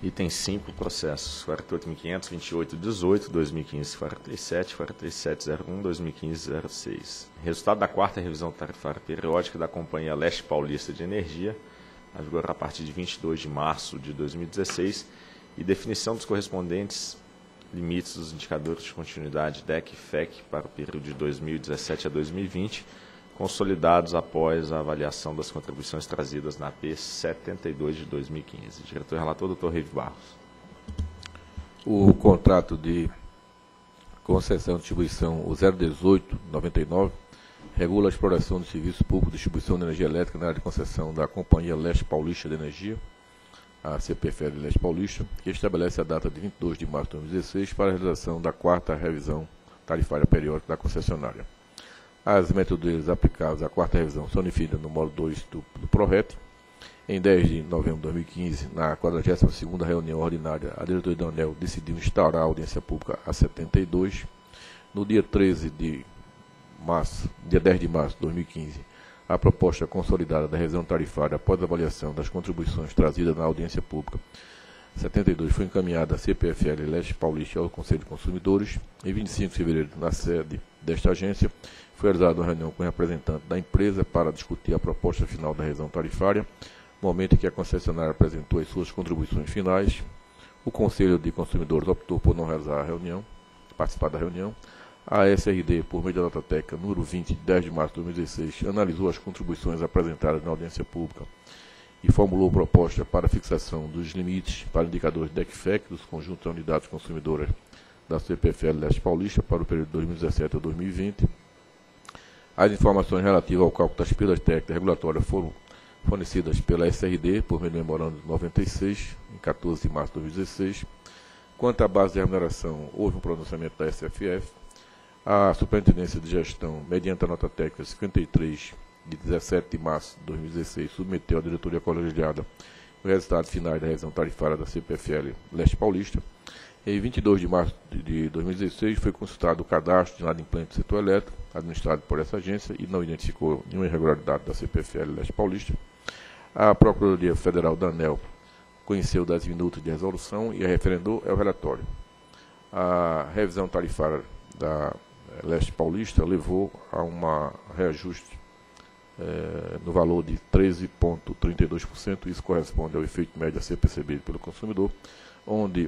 Item 5, processos 48.500, 2818, 2015, 47, 4701, 2015, 06. Resultado da quarta revisão tarifária periódica da Companhia Leste Paulista de Energia, a vigor a partir de 22 de março de 2016, e definição dos correspondentes limites dos indicadores de continuidade DEC e FEC para o período de 2017 a 2020, consolidados após a avaliação das contribuições trazidas na P72 de 2015. Diretor e relator, doutor Reive Barros. O contrato de concessão de distribuição, o 018-99, regula a exploração do serviço público de distribuição de energia elétrica na área de concessão da Companhia Leste Paulista de Energia, a CPFL Leste Paulista, que estabelece a data de 22 de março de 2016 para a realização da quarta revisão tarifária periódica da concessionária. As metodologias aplicáveis à quarta revisão são definidas no módulo 2 do PRORET. Em 10 de novembro de 2015, na 42ª reunião ordinária, a diretoria da ANEEL decidiu instaurar a audiência pública a 72. No dia 10 de março de 2015, a proposta consolidada da revisão tarifária após a avaliação das contribuições trazidas na audiência pública 72 foi encaminhada à CPFL Leste Paulista e ao Conselho de Consumidores. Em 25 de fevereiro, na sede desta agência, foi realizada uma reunião com o representante da empresa para discutir a proposta final da revisão tarifária, momento em que a concessionária apresentou as suas contribuições finais. O Conselho de Consumidores optou por não realizar a reunião, participar da reunião. A SRD, por meio da nota técnica número 20, de 10 de março de 2016, analisou as contribuições apresentadas na audiência pública e formulou proposta para fixação dos limites para indicadores DEC-FEC dos conjuntos de unidades consumidoras da CPFL Leste Paulista para o período de 2017 a 2020. As informações relativas ao cálculo das perdas técnicas regulatórias foram fornecidas pela SRD por meio do memorando 96, em 14 de março de 2016. Quanto à base de remuneração, houve um pronunciamento da SFF. A Superintendência de Gestão, mediante a nota técnica 53, de 17 de março de 2016, submeteu à diretoria colegiada os resultados finais da revisão tarifária da CPFL Leste Paulista. Em 22 de março de 2016, foi consultado o cadastro de inadimplente do setor elétrico, administrado por essa agência, e não identificou nenhuma irregularidade da CPFL Leste Paulista. A Procuradoria Federal da ANEEL conheceu 10 minutos de resolução e a referendou é o relatório. A revisão tarifária da Leste Paulista levou a um reajuste no valor de 13,32%, isso corresponde ao efeito médio a ser percebido pelo consumidor, onde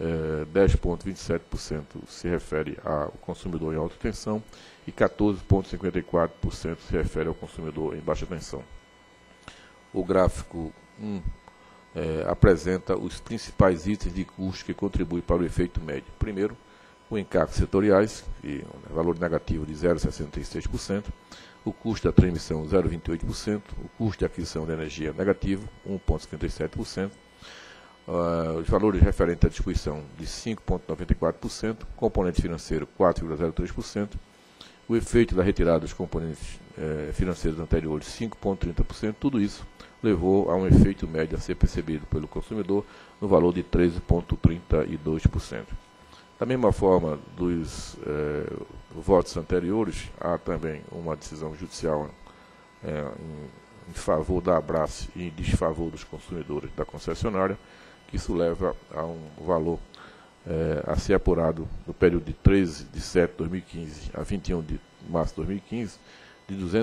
10,27% se refere ao consumidor em alta tensão e 14,54% se refere ao consumidor em baixa tensão. O gráfico 1 apresenta os principais itens de custo que contribuem para o efeito médio. Primeiro, o encargos setoriais, valor negativo de 0,66%, o custo da transmissão 0,28%, o custo de aquisição de energia negativo 1,57%, os valores referentes à distribuição de 5,94%, componente financeiro 4,03%, o efeito da retirada dos componentes financeiros anteriores 5,30%, tudo isso levou a um efeito médio a ser percebido pelo consumidor no valor de 13,32%. Da mesma forma dos votos anteriores, há também uma decisão judicial em favor da Abrace e em desfavor dos consumidores da concessionária, que isso leva a um valor a ser apurado no período de 13 de setembro de 2015 a 21 de março de 2015, de R$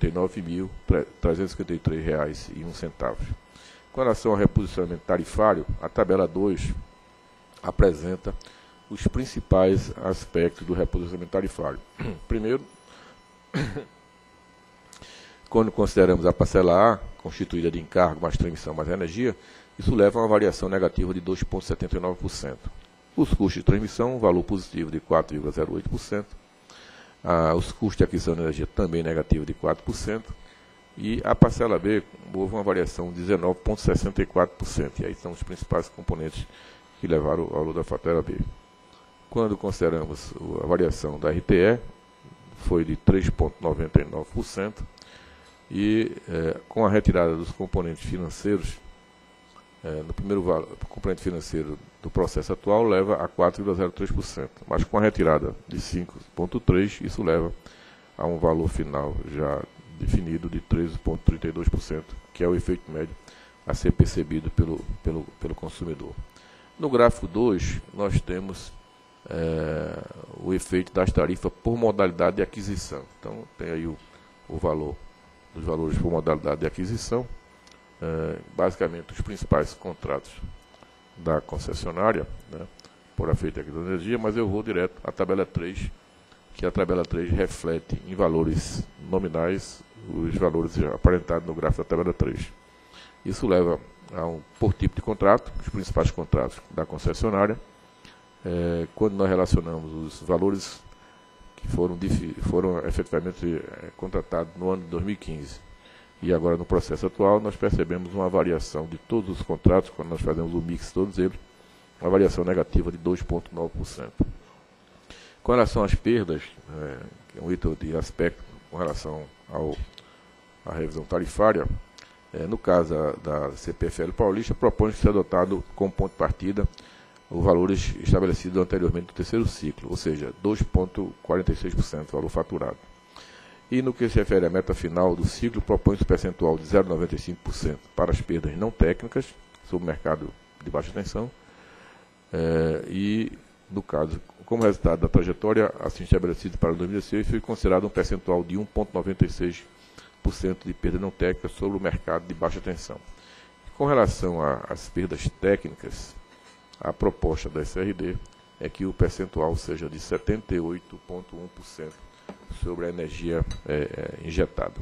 279.353,01. Com relação ao reposicionamento tarifário, a tabela 2 apresenta os principais aspectos do reposicionamento tarifário. Primeiro, quando consideramos a parcela A, constituída de encargo mais transmissão mais energia, isso leva a uma variação negativa de 2,79%. Os custos de transmissão, um valor positivo de 4,08%. Os custos de aquisição de energia também negativo de 4%. E a parcela B, houve uma variação de 19,64%. E aí são os principais componentes que levaram ao valor da fatura B. Quando consideramos a variação da RTE, foi de 3,99%, e com a retirada dos componentes financeiros, no primeiro componente financeiro do processo atual, leva a 4,03%, mas com a retirada de 5,3%, isso leva a um valor final já definido de 13,32%, que é o efeito médio a ser percebido pelo consumidor. No gráfico 2, nós temos o efeito das tarifas por modalidade de aquisição. Então, tem aí o valor dos valores por modalidade de aquisição. Basicamente, os principais contratos da concessionária, né, por a feita aqui da energia, mas eu vou direto à tabela 3, que a tabela 3 reflete em valores nominais os valores aparentados no gráfico da tabela 3. Isso leva por tipo de contrato, os principais contratos da concessionária. Quando nós relacionamos os valores que foram efetivamente contratados no ano de 2015 e agora no processo atual, nós percebemos uma variação de todos os contratos, quando nós fazemos o mix todos eles, uma variação negativa de 2,9%. Com relação às perdas, que é um item de aspecto com relação à revisão tarifária, no caso da CPFL Paulista, propõe que seja adotado como ponto de partida os valores estabelecidos anteriormente no terceiro ciclo, ou seja, 2,46% do valor faturado. E no que se refere à meta final do ciclo, propõe-se um percentual de 0,95% para as perdas não técnicas, sobre o mercado de baixa tensão, e, no caso, como resultado da trajetória assim estabelecida para 2016, foi considerado um percentual de 1,96% de perda não técnica sobre o mercado de baixa tensão. Com relação às perdas técnicas, a proposta da SRD é que o percentual seja de 78,1% sobre a energia injetada.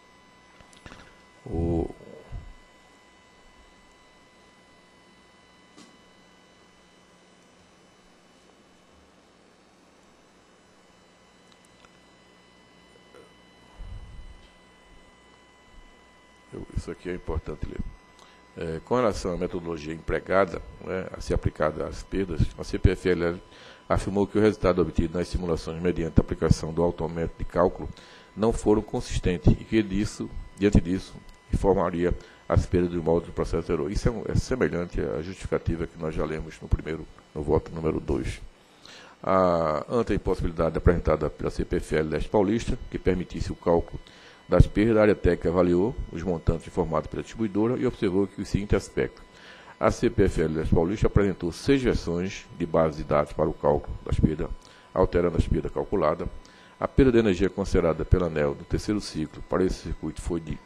Isso aqui é importante ler. Com relação à metodologia empregada, a ser aplicada às perdas, a CPFL afirmou que o resultado obtido nas simulações mediante a aplicação do autométodo de cálculo não foram consistentes e que, diante disso, informaria as perdas do modo do processo zero. Isso é semelhante à justificativa que nós já lemos no voto número 2. Ante a impossibilidade apresentada pela CPFL Leste Paulista, que permitisse o cálculo das perdas, a área técnica avaliou os montantes informados pela distribuidora e observou que o seguinte aspecto: a CPFL Leste Paulista apresentou 6 versões de base de dados para o cálculo das perdas, alterando as perdas calculadas. A perda de energia considerada pela ANEEL do terceiro ciclo para esse circuito foi de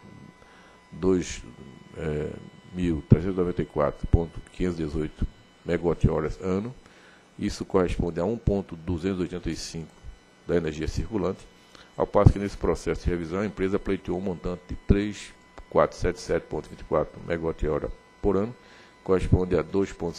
2.394,518 MWh ano. Isso corresponde a 1,285 da energia circulante. Ao passo que nesse processo de revisão, a empresa pleiteou um montante de 3.477,24 MWh por ano, corresponde a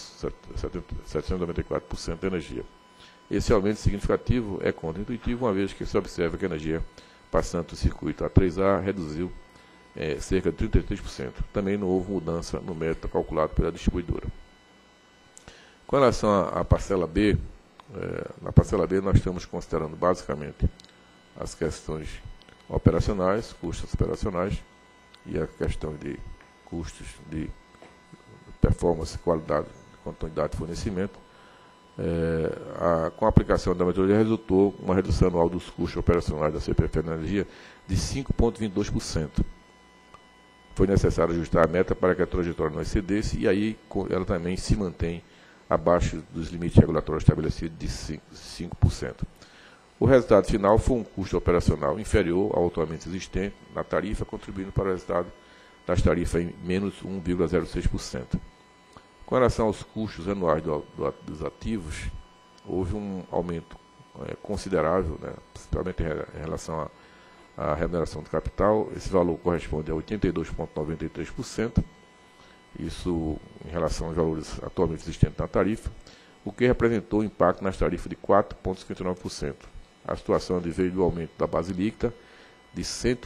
2,794% da energia. Esse aumento significativo é contra-intuitivo, uma vez que se observa que a energia passando do circuito A3A reduziu cerca de 33%. Também não houve mudança no método calculado pela distribuidora. Com relação à parcela B, na parcela B nós estamos considerando basicamente as questões operacionais, custos operacionais, e a questão de custos de performance, qualidade, continuidade de fornecimento. Com a aplicação da metodologia resultou uma redução anual dos custos operacionais da CPFL Energia de 5,22%. Foi necessário ajustar a meta para que a trajetória não excedesse, e aí ela também se mantém abaixo dos limites regulatórios estabelecidos de 5%. O resultado final foi um custo operacional inferior ao atualmente existente na tarifa, contribuindo para o resultado das tarifas em menos 1,06%. Com relação aos custos anuais dos ativos, houve um aumento considerável, principalmente em relação à remuneração do capital. Esse valor corresponde a 82,93%, isso em relação aos valores atualmente existentes na tarifa, o que representou impacto nas tarifas de 4,59%. A situação veio do aumento da base líquida de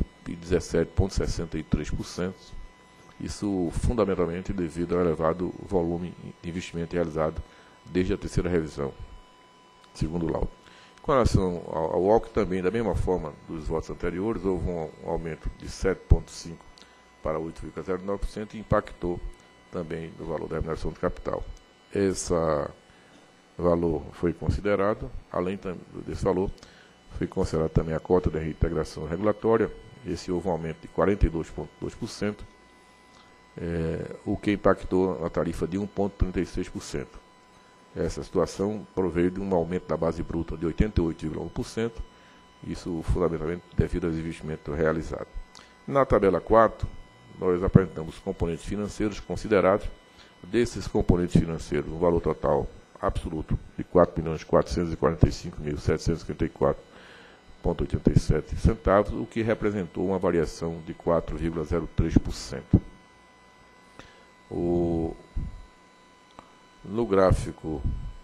117,63%, isso fundamentalmente devido ao elevado volume de investimento realizado desde a terceira revisão, segundo o laudo. Com relação ao OC, também, da mesma forma dos votos anteriores, houve um aumento de 7,5% para 8,09% e impactou também no valor da remuneração do capital. Esse valor foi considerado, além desse valor, foi considerado também a cota de reintegração regulatória. Esse houve um aumento de 42,2%, o que impactou a tarifa de 1,36%. Essa situação proveio de um aumento da base bruta de 88,1%, isso fundamentalmente devido aos investimentos realizados. Na tabela 4, nós apresentamos os componentes financeiros considerados. Desses componentes financeiros, um valor total absoluto de R$ 4.445.754,87 centavos, o que representou uma variação de 4,03%. No gráfico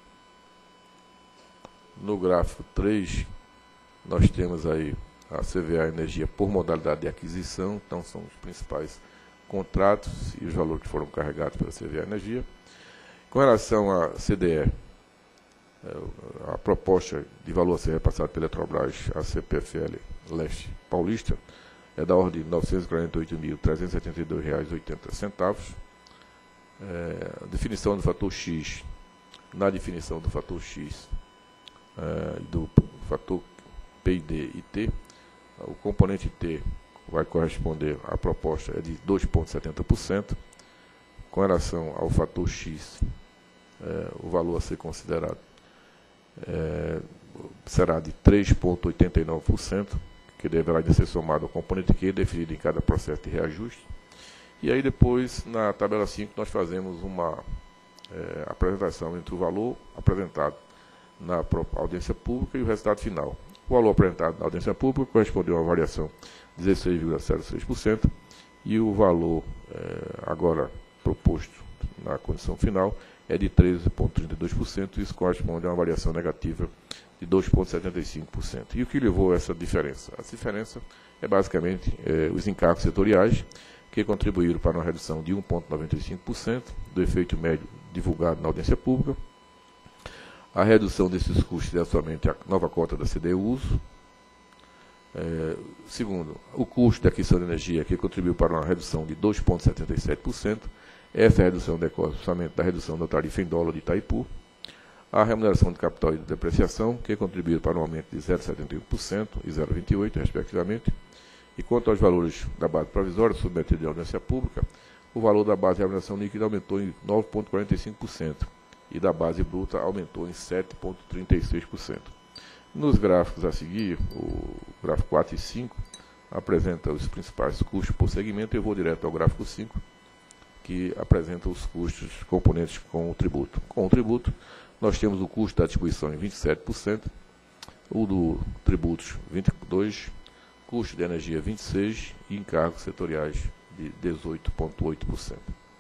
3, nós temos aí a CVA Energia por modalidade de aquisição, então são os principais contratos e os valores que foram carregados pela CVA Energia. Com relação à CDE, a proposta de valor a ser repassado pela Eletrobras, a CPFL Leste Paulista, é da ordem de R$ 948.372,80. Definição do fator X. Na definição do fator X, do fator PID e T, o componente T vai corresponder à proposta é de 2,70%. Com relação ao fator X, o valor a ser considerado será de 3,89%, que deverá ser somado ao componente Q, definido em cada processo de reajuste. E aí depois, na tabela 5, nós fazemos uma apresentação entre o valor apresentado na audiência pública e o resultado final. O valor apresentado na audiência pública correspondeu a uma variação de 16,06%, e o valor agora proposto na condição final é de 13,32%, isso corresponde a uma variação negativa de 2,75%. E o que levou a essa diferença? A diferença é basicamente os encargos setoriais, que contribuíram para uma redução de 1,95% do efeito médio divulgado na audiência pública. A redução desses custos é somente a nova cota da CDE Uso. Segundo, o custo de aquisição de energia, que contribuiu para uma redução de 2,77%. Essa redução decorre somente da redução da tarifa em dólar de Itaipu. A remuneração de capital e de depreciação, que contribuiu para um aumento de 0,71% e 0,28%, respectivamente. E quanto aos valores da base provisória submetida à audiência pública, o valor da base de remuneração líquida aumentou em 9,45% e da base bruta aumentou em 7,36%. Nos gráficos a seguir, o gráfico 4 e 5 apresenta os principais custos por segmento. Eu vou direto ao gráfico 5, que apresenta os custos componentes com o tributo. Com o tributo, nós temos o custo da distribuição em 27%, o do tributos 22%, custo de energia 26% e encargos setoriais de 18,8%.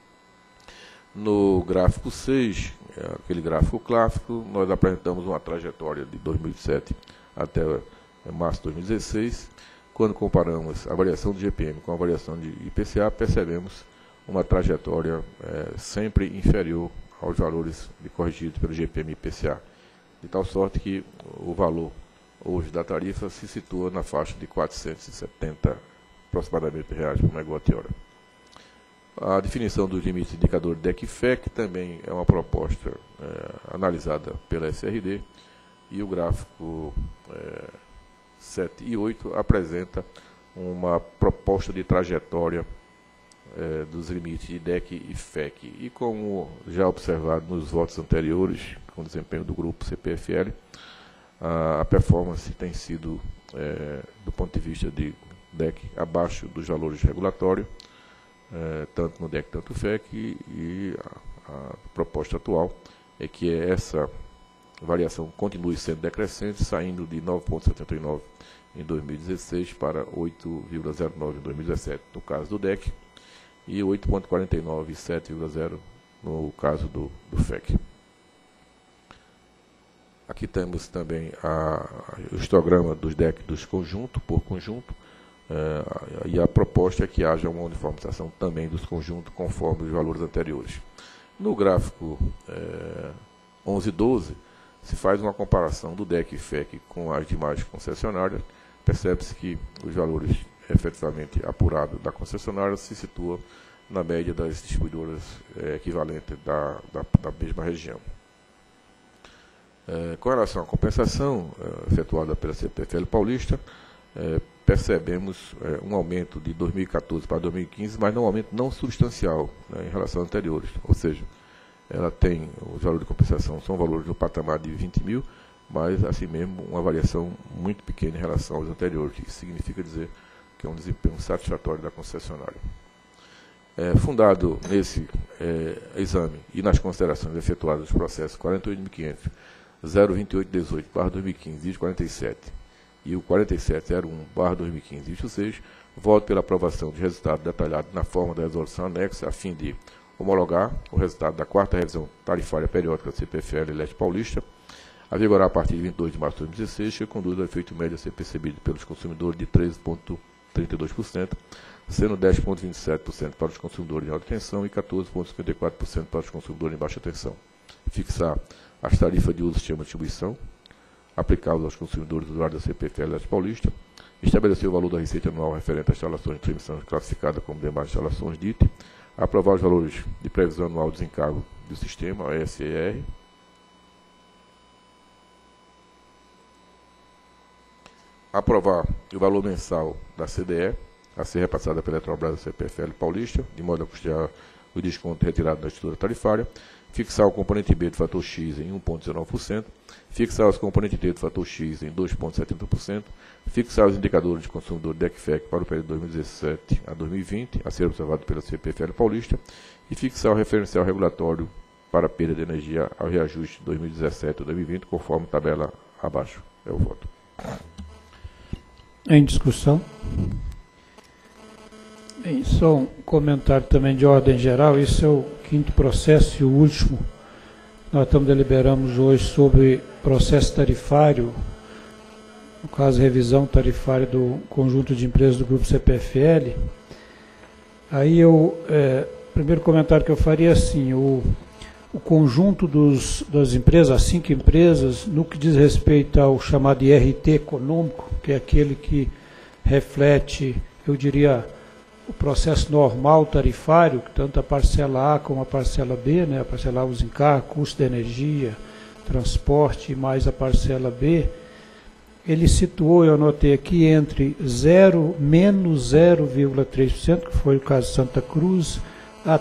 No gráfico 6, aquele gráfico clássico, nós apresentamos uma trajetória de 2007 até março de 2016. Quando comparamos a variação do GPM com a variação de IPCA, percebemos uma trajetória sempre inferior aos valores corrigidos pelo GPM e IPCA, de tal sorte que o valor hoje da tarifa se situa na faixa de 470 aproximadamente reais por megawatt-hora. A definição dos limites indicador DEC e FEC também é uma proposta analisada pela SRD, e o gráfico 7 e 8 apresenta uma proposta de trajetória dos limites de DEC e FEC. E como já observado nos votos anteriores, com o desempenho do grupo CPFL, a performance tem sido, do ponto de vista de DEC, abaixo dos valores regulatórios, tanto no DEC quanto no FEC, e a proposta atual é que essa variação continue sendo decrescente, saindo de 9,79 em 2016 para 8,09 em 2017, no caso do DEC, e 8,49 e 7,0 no caso do FEC. Aqui temos também o histograma dos DEC dos conjuntos, por conjunto, e a proposta é que haja uma uniformização também dos conjuntos conforme os valores anteriores. No gráfico 11 e 12, se faz uma comparação do DEC e FEC com as demais concessionárias. Percebe-se que os valores efetivamente apurados da concessionária se situam na média das distribuidoras equivalentes da mesma região. Com relação à compensação efetuada pela CPFL Paulista, percebemos um aumento de 2014 para 2015, mas um aumento não substancial, em relação a anteriores. Ou seja, ela tem, os valores de compensação são valores no patamar de 20 mil, mas assim mesmo uma variação muito pequena em relação aos anteriores, que significa dizer que é um desempenho satisfatório da concessionária. Fundado nesse exame e nas considerações efetuadas dos processos 48.500.02818/2015, item 47, e o 4701/2015, item 6, voto pela aprovação de resultado detalhado na forma da resolução anexa, a fim de homologar o resultado da 4ª revisão tarifária periódica da CPFL Leste Paulista, a vigorar a partir de 22 de março de 2016, que conduz ao efeito médio a ser percebido pelos consumidores de 13,32%, sendo 10,27% para os consumidores de alta tensão e 14,54% para os consumidores de baixa tensão. Fixar as tarifas de uso do sistema de distribuição aplicáveis aos consumidores usuários da CPFL Leste Paulista, estabelecer o valor da receita anual referente às instalações de transmissão classificada como demais instalações DIT, aprovar os valores de previsão anual de desencargo do sistema, SER, aprovar o valor mensal da CDE, a ser repassada pela Eletrobras da CPFL Paulista, de modo a custear o desconto retirado da estrutura tarifária, fixar o componente B do fator X em 1,19%, fixar os componentes D do fator X em 2,70%, fixar os indicadores de consumidor DECFEC para o período de 2017 a 2020, a ser observado pela CPFL Paulista, e fixar o referencial regulatório para a perda de energia ao reajuste de 2017 a 2020, conforme tabela abaixo. É o voto. Em discussão. Bem, só um comentário também de ordem geral. Esse é o 5º processo e o último. Nós deliberamos hoje sobre processo tarifário, no caso, revisão tarifária do conjunto de empresas do Grupo CPFL. Aí primeiro comentário que eu faria é assim, o conjunto das empresas, as 5 empresas, no que diz respeito ao chamado IRT econômico, que é aquele que reflete, eu diria, o processo normal tarifário, tanto a parcela A como a parcela B, né, a parcela A, os encargos, custo de energia, transporte, mais a parcela B, ele situou, eu anotei aqui, entre menos 0,3%, que foi o caso de Santa Cruz, a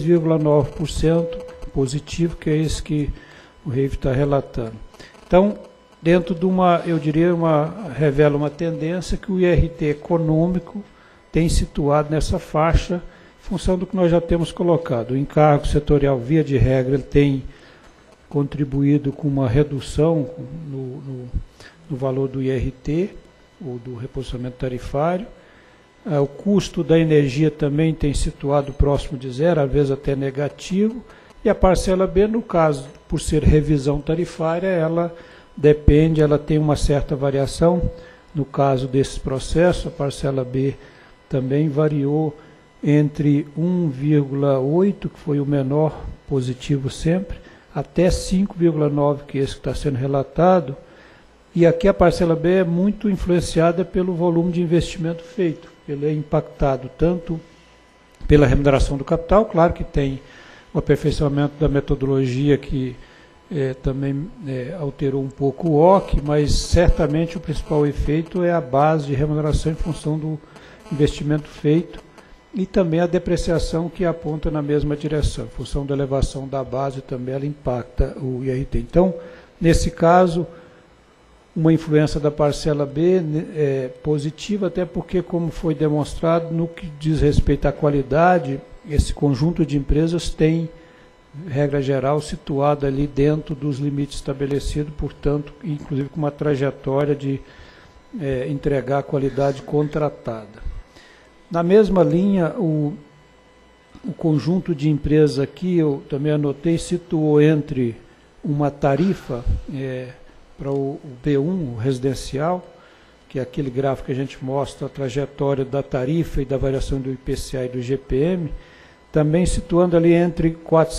3,9% positivo, que é esse que o Reive está relatando. Então, dentro de eu diria, revela uma tendência que o IRT econômico tem situado nessa faixa, em função do que nós já temos colocado. O encargo setorial, via de regra, ele tem contribuído com uma redução no valor do IRT, ou do reposicionamento tarifário. O custo da energia também tem situado próximo de zero, às vezes até negativo. E a parcela B, no caso, por ser revisão tarifária, ela tem uma certa variação. No caso desse processo, a parcela B também variou entre 1,8, que foi o menor positivo sempre, até 5,9, que é esse que está sendo relatado. E aqui a parcela B é muito influenciada pelo volume de investimento feito. Ele é impactado tanto pela remuneração do capital, claro que tem o aperfeiçoamento da metodologia que também alterou um pouco o OC, mas certamente o principal efeito é a base de remuneração em função do investimento feito e também a depreciação que aponta na mesma direção. Em função da elevação da base também ela impacta o IRT. Então, nesse caso, uma influência da parcela B positiva, até porque, como foi demonstrado, no que diz respeito à qualidade, esse conjunto de empresas tem, regra geral, situado ali dentro dos limites estabelecidos, portanto, inclusive com uma trajetória de entregar a qualidade contratada. Na mesma linha, o conjunto de empresas aqui, eu também anotei, situou entre uma tarifa para o B1, o residencial, que é aquele gráfico que a gente mostra a trajetória da tarifa e da variação do IPCA e do IGPM, também situando ali entre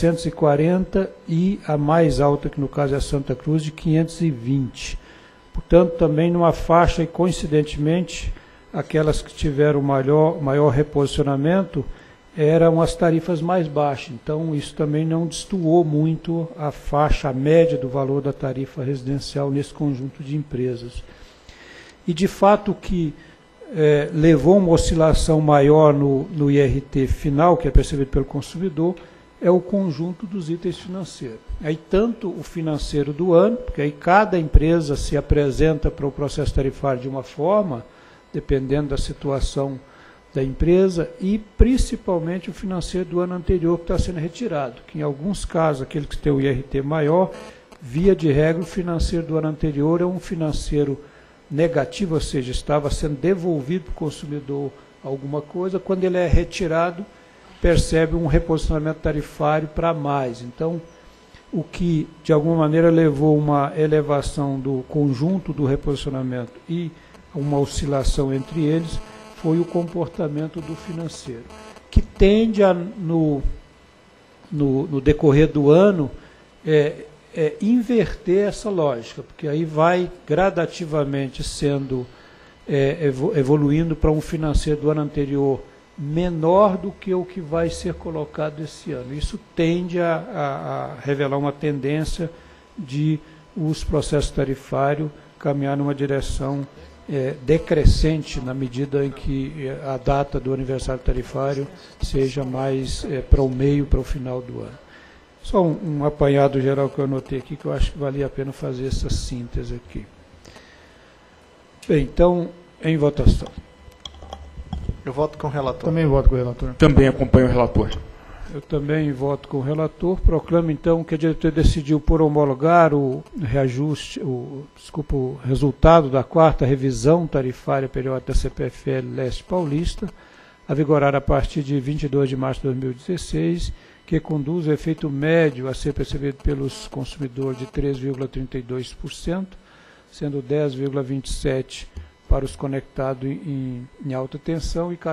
440 e a mais alta, que no caso é a Santa Cruz, de 520. Portanto, também numa faixa, e coincidentemente, aquelas que tiveram maior reposicionamento eram as tarifas mais baixas. Então, isso também não destoou muito a faixa, a média do valor da tarifa residencial nesse conjunto de empresas. E, de fato, o que levou uma oscilação maior no IRT final, que é percebido pelo consumidor, é o conjunto dos itens financeiros. Aí tanto o financeiro do ano, porque aí cada empresa se apresenta para o processo tarifário de uma forma, dependendo da situação da empresa, e principalmente o financeiro do ano anterior que está sendo retirado, que em alguns casos, aquele que tem o IRT maior, via de regra, o financeiro do ano anterior é um financeiro negativo, ou seja, estava sendo devolvido para o consumidor alguma coisa, quando ele é retirado, percebe um reposicionamento tarifário para mais. Então, o que, de alguma maneira, levou uma elevação do conjunto do reposicionamento e uma oscilação entre eles, foi o comportamento do financeiro, que tende a, no decorrer do ano, inverter essa lógica, porque aí vai gradativamente sendo, evoluindo para um financeiro do ano anterior menor do que o que vai ser colocado esse ano. Isso tende a revelar uma tendência de os processos tarifários caminhar numa direção decrescente na medida em que a data do aniversário tarifário seja mais para o meio, para o final do ano. Só um apanhado geral que eu anotei aqui, que eu acho que valia a pena fazer essa síntese aqui. Bem, então, em votação. Eu voto com o relator. Também voto com o relator. Também acompanho o relator. Eu também voto com o relator. Proclamo, então, que a diretoria decidiu por homologar o reajuste, o resultado da 4ª revisão tarifária periódica da CPFL Leste Paulista, a vigorar a partir de 22 de março de 2016, que conduz o efeito médio a ser percebido pelos consumidores de 3,32%, sendo 10,27% para os conectados em alta tensão e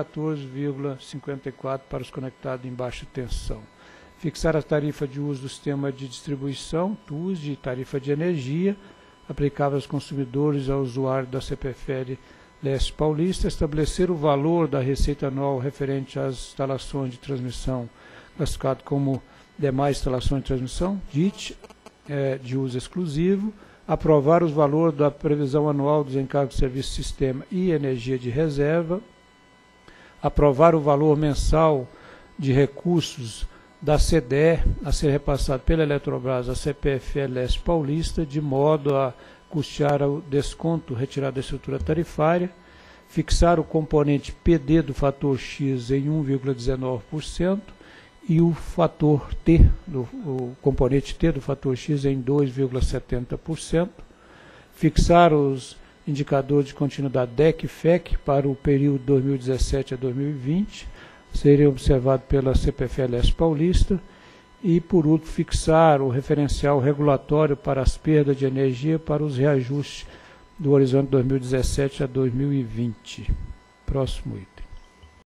14,54% para os conectados em baixa tensão. Fixar a tarifa de uso do sistema de distribuição, TUS, de tarifa de energia, aplicável aos consumidores e aos usuários da CPFL Leste Paulista, estabelecer o valor da receita anual referente às instalações de transmissão, classificado como demais instalações de transmissão, DIT, de uso exclusivo, aprovar os valores da previsão anual dos encargos de serviço sistema e energia de reserva, aprovar o valor mensal de recursos da CDE a ser repassado pela Eletrobras à CPFL Leste Paulista, de modo a custear o desconto retirado da estrutura tarifária, fixar o componente PD do fator X em 1,19%, e o fator T, o componente T do fator X em 2,70%, fixar os indicadores de continuidade DEC e FEC para o período 2017 a 2020, serem observados pela CPFL Leste Paulista, e, por último, fixar o referencial regulatório para as perdas de energia para os reajustes do horizonte 2017 a 2020. Próximo item.